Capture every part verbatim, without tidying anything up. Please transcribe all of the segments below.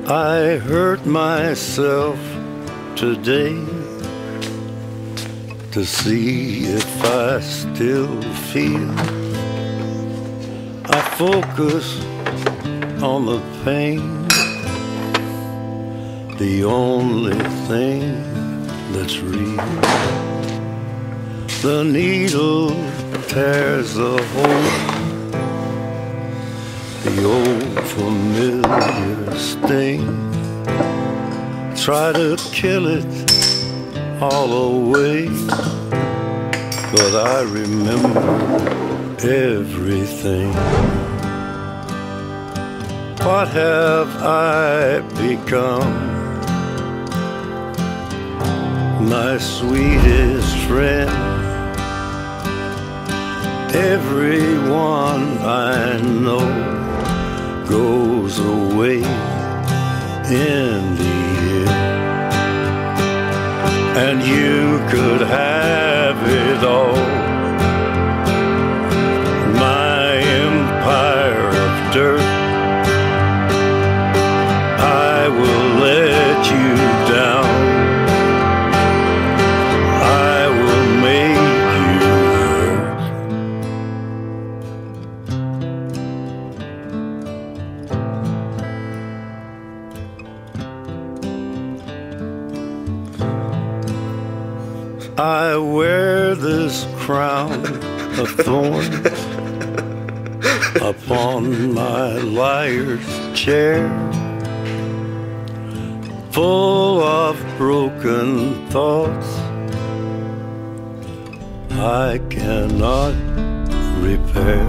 I hurt myself today to see if I still feel. I focus on the pain, the only thing that's real. The needle tears a hole, the old familiar sting. Try to kill it all away, but I remember everything. What have I become? My sweetest friend. Everyone I know goes away in the end, and you could have it all. My empire of dirt, I will let you down. I will make you hurt. I wear this crown of thorns upon my liar's chair, full of broken thoughts I cannot repair.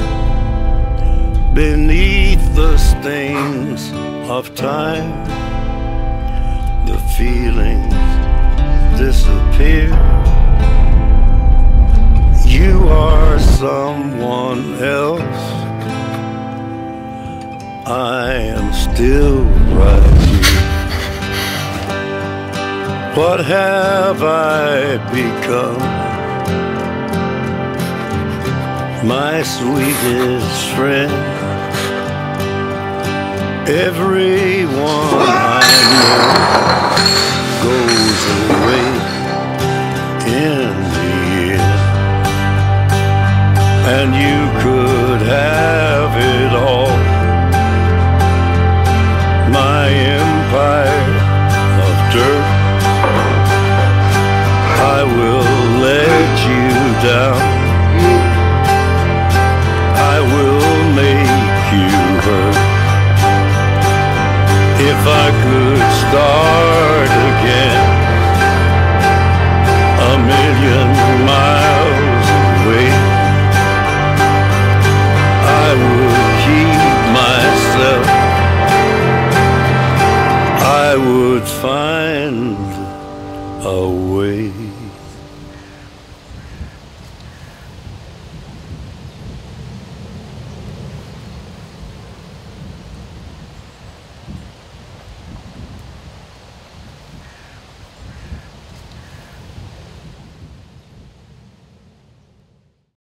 Beneath the stains of time, the feelings disappear. You are someone else, I am still right here. What have I become? My sweetest friend. Everyone I know goes away in the end, and you could have